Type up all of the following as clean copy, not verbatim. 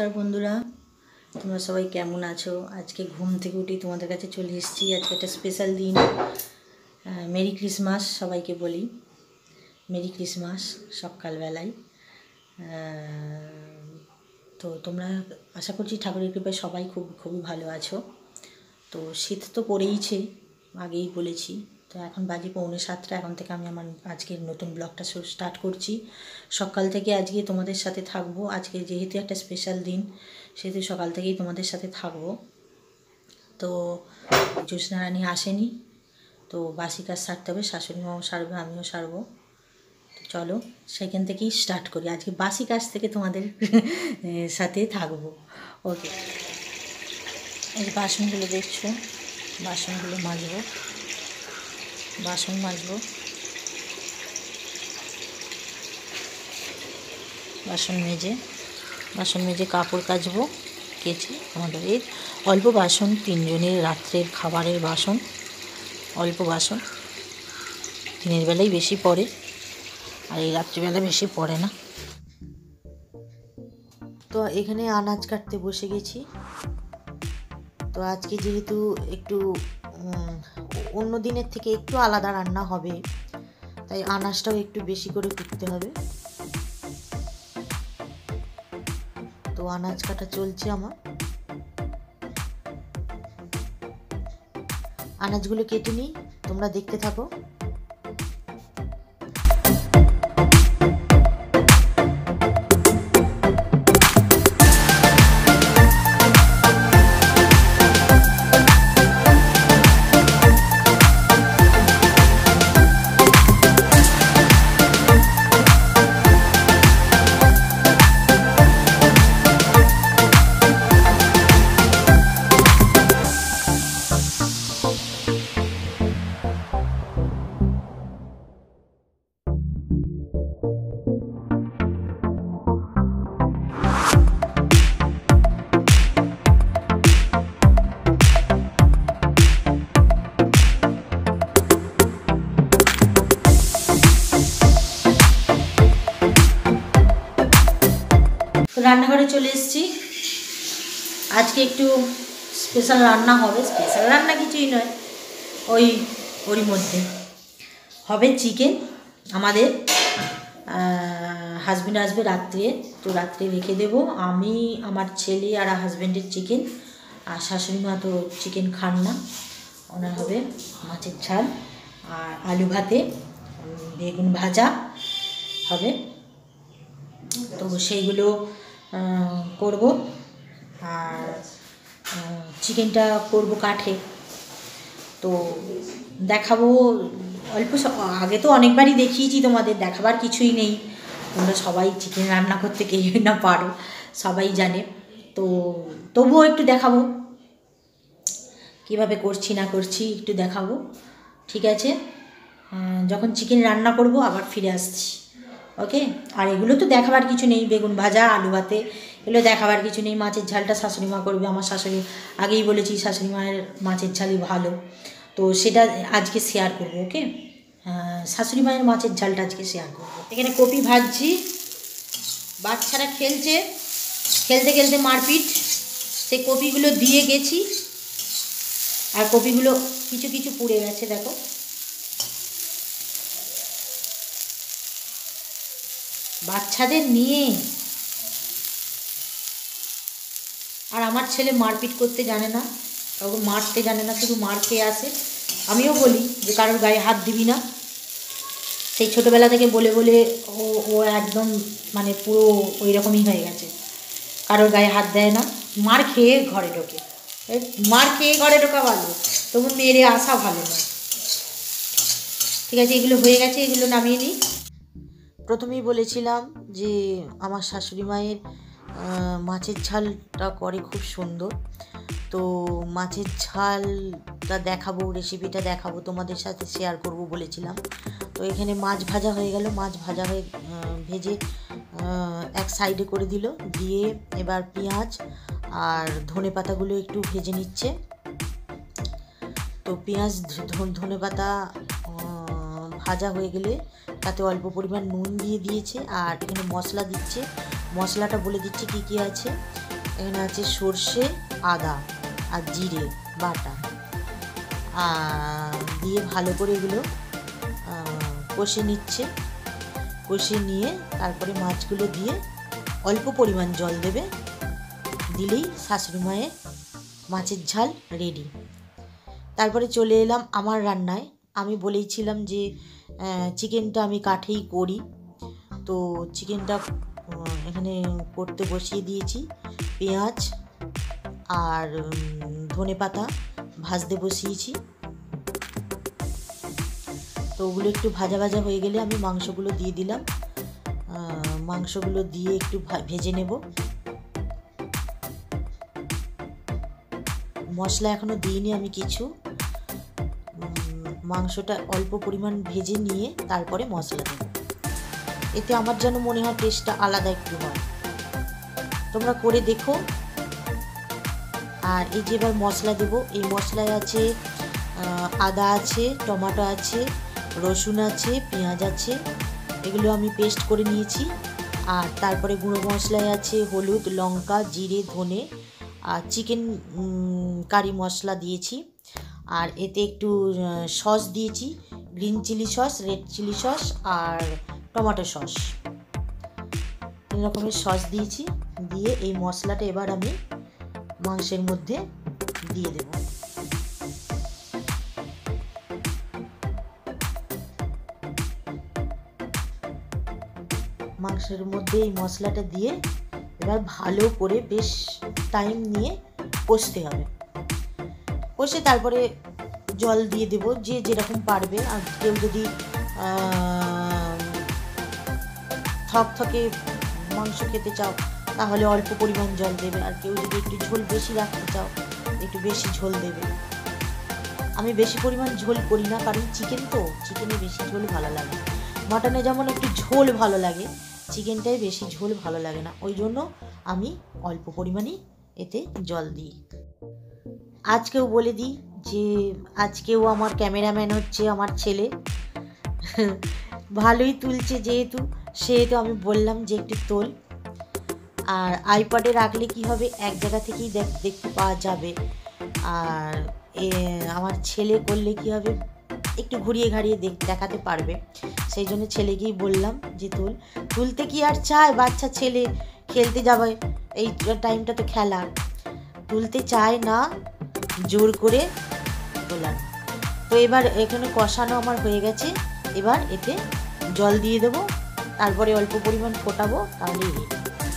नमस्कार बंधुरा तुम्हारा सबाई केमन आछो। आज के घूम থেকে উঠে তোমাদের কাছে চলে এসেছি। আজকে একটা স্পেশাল দিন। মেরি ক্রিসমাস সবাইকে বলি, মেরি ক্রিসমাস সকালবেলায়। তো তোমরা আশা করছি ঠাকুরের কৃপায় সবাই খুবই ভালো আছো। তো শীত তো পড়েইছে, আগেই বলেছি। তো এখন বাজে 6:45। এখন থেকে আমি আমার আজকের নতুন ব্লগটা স্টার্ট করছি। সকাল থেকে আজকে তোমাদের সাথে থাকবো। আজকে যেহেতু একটা স্পেশাল দিন, সেহেতু সকাল থেকেই তোমাদের সাথে থাকবো। তো জ্যোৎস্না রানী আসেনি, তো বাসি কাজ সারতে হবে। শাশুড়িমাও সারবে, আমিও সারবো। তো চলো সেখান থেকেই স্টার্ট করি। আজকে বাসি কাজ থেকে তোমাদের সাথে থাকবো। ওকে, এই বাসনগুলো দেখছো, বাসনগুলো মাজবো, বাসন মাজবো, বাসন মেজে কাপড় কাচবো, কেচে আমাদের এই অল্প বাসন, 3 জনের রাত্রের খাবারের বাসন, অল্প বাসন। দিনের বেলায় বেশি পড়ে, আর এই রাত্রিবেলা বেশি পড়ে না। তো এখানে আনাজ কাটতে বসে গেছি। তো আজকে যেহেতু একটু অন্য দিনের থেকে একটু আলাদা রান্না হবে, তাই আনাজটাও একটু বেশি করে কুটতে হবে। তো আনাজ কাটা চলছে আমার। আনাজগুলো কেটে নিই, তোমরা দেখতে থাকো। রান্নাঘরে চলে এসেছি। আজকে একটু স্পেশাল রান্না হবে। স্পেশাল রান্না কিছুই নয়, ওরই মধ্যে হবে চিকেন। আমাদের হাজব্যান্ড আসবে রাত্রে, তো রাত্রে রেখে দেবো। আমি, আমার ছেলে আর হাজব্যান্ডের চিকেন, আর শাশুড়ি মা তো চিকেন খান না, ওনার হবে মাছের ঝাল আর আলু ভাতে, বেগুন ভাজা হবে। তো সেইগুলো করব। আর চিকেনটা করব কাঠে। তো দেখাবো অল্প। আগে তো অনেকবারই দেখিয়েছি তোমাদের, দেখাবার কিছুই নেই। তোমরা সবাই চিকেন রান্না করতে কেউ না পারো, সবাই জানে। তো তবুও একটু দেখাবো, কীভাবে করছি না করছি একটু দেখাবো। ঠিক আছে, যখন চিকেন রান্না করব আবার ফিরে আসছি। ওকে। আর এগুলো তো দেখাবার কিছু নেই, বেগুন ভাজা, আলু ভাতে, এগুলো দেখাবার কিছু নেই। মাছের ঝালটা শাশুড়ি মা করবে। আমার শাশুড়ি, আগেই বলেছি শাশুড়ি মায়ের মাছের ঝালই ভালো, তো সেটা আজকে শেয়ার করবো। ওকে, শাশুড়ি মায়ের মাছের ঝালটা আজকে শেয়ার করবো। এখানে কপি ভাজছি, বাচ্চারা খেলছে, খেলতে খেলতে মারপিট, সেই কপিগুলো দিয়ে গেছি, আর কপিগুলো কিছু কিছু পুড়ে গেছে দেখো। বাচ্চাদের নিয়ে, আর আমার ছেলে মারপিট করতে জানে না, কাউকে মারতে জানে না, শুধু মার খেয়ে আসে। আমিও বলি যে কারোর গায়ে হাত দিবি না। সেই ছোটোবেলা থেকে বলে বলে ও একদম মানে পুরো ওই রকমই হয়ে গেছে, কারোর গায়ে হাত দেয় না। মার খেয়ে ঘরে ঢোকে, মার খেয়ে ঘরে ঢোকা ভালো, তবু মেরে আসা ভালো নয়। ঠিক আছে, এগুলো হয়ে গেছে, এগুলো নামিয়ে নিই। প্রথমেই বলেছিলাম যে আমার শাশুড়ি মায়ের মাছের ঝালটা করে খুব সুন্দর। তো মাছের ঝালটা দেখাবো, রেসিপিটা দেখাবো, তোমাদের সাথে শেয়ার করব বলেছিলাম। তো এখানে মাছ ভাজা হয়ে গেল, মাছ ভাজা হয়ে ভেজে এক সাইডে করে দিল, দিয়ে এবার পেঁয়াজ আর ধনেপাতাগুলো একটু ভেজে নিচ্ছে। তো পেঁয়াজ ধনেপাতা ভাজা হয়ে গেলে তাতে অল্প পরিমাণ নুন দিয়ে দিয়েছে, আর এখানে মশলা দিচ্ছে। মশলাটা বলে দিচ্ছি কী কী আছে। এখানে আছে সর্ষে, আদা আর জিরে বাটা, দিয়ে ভালো করে এগুলো কষে নিচ্ছে। কষে নিয়ে তারপরে মাছগুলো দিয়ে অল্প পরিমাণ জল দেবে, দিলেই শাশুড়ি মায়ের মাছের ঝাল রেডি। তারপরে চলে এলাম আমার রান্নায়। আমি বলেইছিলাম যে চিকেনটা আমি কাঠেই করি, তো চিকেনটা এখানে করতে বসিয়ে দিয়েছি। পেঁয়াজ আর ধনেপাতা ভাজতে বসিয়েছি। তো ওগুলো একটু ভাজা ভাজা হয়ে গেলে আমি মাংসগুলো দিয়ে দিলাম। মাংসগুলো দিয়ে একটু ভেজে নেব। মশলা এখনও দিইনি আমি কিছু, মাংসটা অল্প পরিমাণ ভেজে নিয়ে তারপরে মশলা দেব। এতে আমার যেন মনে হয় টেস্টটা আলাদা একটু হয়, তোমরা করে দেখো। আর এই যে এবার মশলা দেবো, এই মশলায় আছে আদা আছে, টমেটো আছে, রসুন আছে, পেঁয়াজ আছে, এগুলো আমি পেস্ট করে নিয়েছি। আর তারপরে গুঁড়ো মশলায় আছে হলুদ, লঙ্কা, জিরে, ধনে আর চিকেন কারি মশলা দিয়েছি। আর এতে একটু সস দিয়েছি, green chili sauce, red chili sauce আর টমেটো সস, 3 রকমের সস দিয়েছি। দিয়ে এই মশলাটা এবার আমি মাংসের মধ্যে দিয়ে দেব। মাংসের মধ্যে এই মশলাটা দিয়ে এবার ভালো করে বেশ টাইম নিয়ে কষতে হবে। কষে তারপরে জল দিয়ে দেব, যে যেরকম পারবে। আর কেউ যদি থকথকে মাংস খেতে চাও তাহলে অল্প পরিমাণ জল দেবে, আর কেউ যদি একটু ঝোল বেশি রাখতে চাও একটু বেশি ঝোল দেবে। আমি বেশি পরিমাণ ঝোল করি না, কারণ চিকেন তো, চিকেনে বেশি ঝোল ভালো লাগে। মাটনে যেমন একটু ঝোল ভালো লাগে, চিকেনটাই বেশি ঝোল ভালো লাগে না, ওই জন্য আমি অল্প পরিমাণেই এতে জল দিই। আজকেও বলে দিই যে আজকেও আমার ক্যামেরাম্যান হচ্ছে আমার ছেলে। ভালোই তুলছে যেহেতু, সেহেতু আমি বললাম যে একটু তোল। আর আইপ্যাডে রাখলে কি হবে, এক জায়গা থেকেই দেখতে পাওয়া যাবে। আর আমার ছেলে করলে কি হবে, একটু ঘুরিয়ে ঘাড়িয়ে দেখাতে পারবে। সেই জন্য ছেলেকেই বললাম যে তুলতে কি আর চায়, বাচ্চা ছেলে খেলতে যাবে, এই টাইমটা তো খেলার, তুলতে চায় না, জোর করে তোলার। তো এবার এখানে কষানো আমার হয়ে গেছে, এবার এতে জল দিয়ে দেবো, তারপরে অল্প পরিমাণ ফোটাবো, তাহলেই রেডি।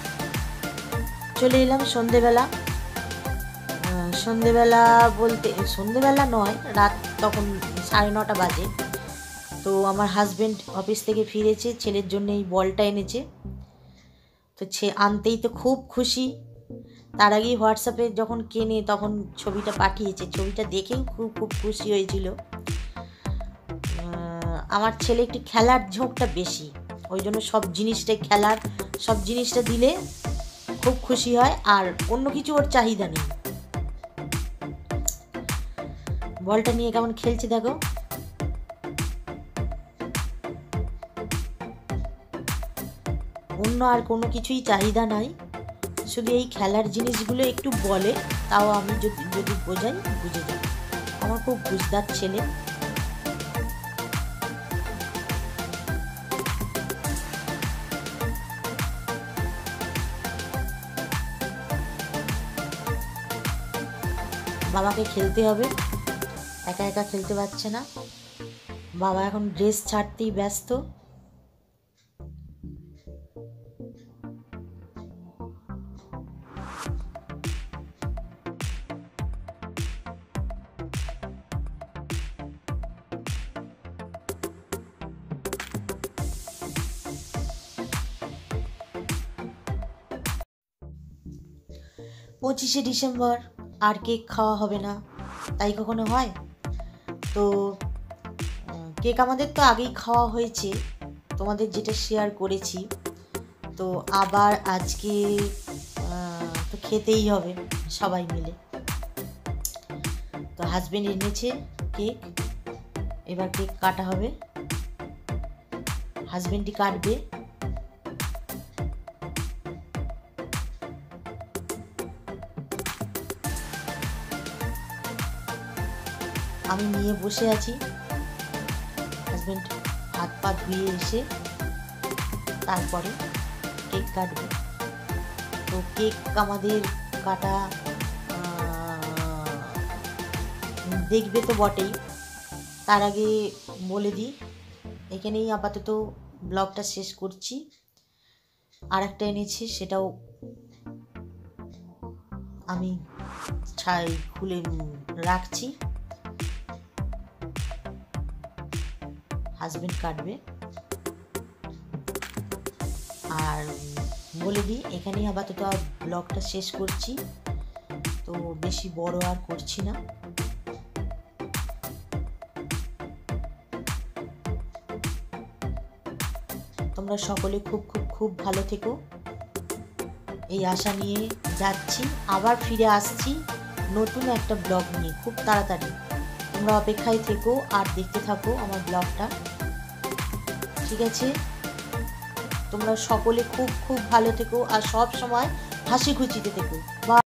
চলে এলাম সন্ধেবেলা। সন্ধেবেলা বলতে সন্ধেবেলা নয়, রাত তখন 9:30 বাজে। তো আমার হাজব্যান্ড অফিস থেকে ফিরেছে, ছেলের জন্য এই বলটা এনেছে। তো আনতেই তো খুব খুশি। তার আগেই হোয়াটসঅ্যাপে যখন কেনে তখন ছবিটা পাঠিয়েছে, ছবিটা দেখেও খুব খুব খুশি হয়েছিল। আমার ছেলে একটু খেলার ঝোঁকটা বেশি, ওই জন্য সব জিনিসটাই খেলার, সব জিনিসটা দিলে খুব খুশি হয়, আর অন্য কিছু ওর চাহিদা নেই। বলটা নিয়ে কেমন খেলছে দেখো। অন্য আর কোনো কিছুই চাহিদা নাই, শুধু এই খেলার জিনিসগুলো একটু বলে, তাও আমি যদি বোঝাই বুঝে যাই। আমার খুব বুঝদার ছেলে। বাবাকে খেলতে হবে, একা একা খেলতে পারছে না। বাবা এখন ড্রেস ছাড়তেই ব্যস্ত। পঁচিশে ডিসেম্বর আর কেক খাওয়া হবে না, তাই কখনো হয়? তো কেক আমাদের তো আগেই খাওয়া হয়েছে, তোমাদের যেটা শেয়ার করেছি। তো আবার আজকে তো খেতেই হবে সবাই মিলে। তো হাজব্যান্ড এনেছে কেক, এবার কেক কাটা হবে, হাজব্যান্ডই কাটবে। আমি নিয়ে বসে আছি। হাজব্যান্ড হাত পা ধুয়ে এসে তারপরে কেক কাটবে। তো কেক আমাদের কাটা দেখবে তো বটেই। তার আগে বলে দিই, এখানেই আপাতত ব্লগটা শেষ করছি। আর একটা এনেছি, সেটাও আমি খুলে রাখছি। হাজব্যান্ড কাটবে। আর বলে দিই, এখানেই আপাতত ব্লগটা শেষ করছি। তো বেশি বড় আর করছি না। তোমরা সকলে খুব খুব খুব ভালো থেকো, এই আশা নিয়ে যাচ্ছি। আবার ফিরে আসছি নতুন একটা ব্লগ নিয়ে খুব তাড়াতাড়ি। তোমরা অপেক্ষায় থেকো আর দেখতে থাকো আমার ব্লগটা, ঠিক আছে? তোমরা সকলে খুব খুব ভালো থেকো আর সব সময় হাসি খুশিতে থেকো। বা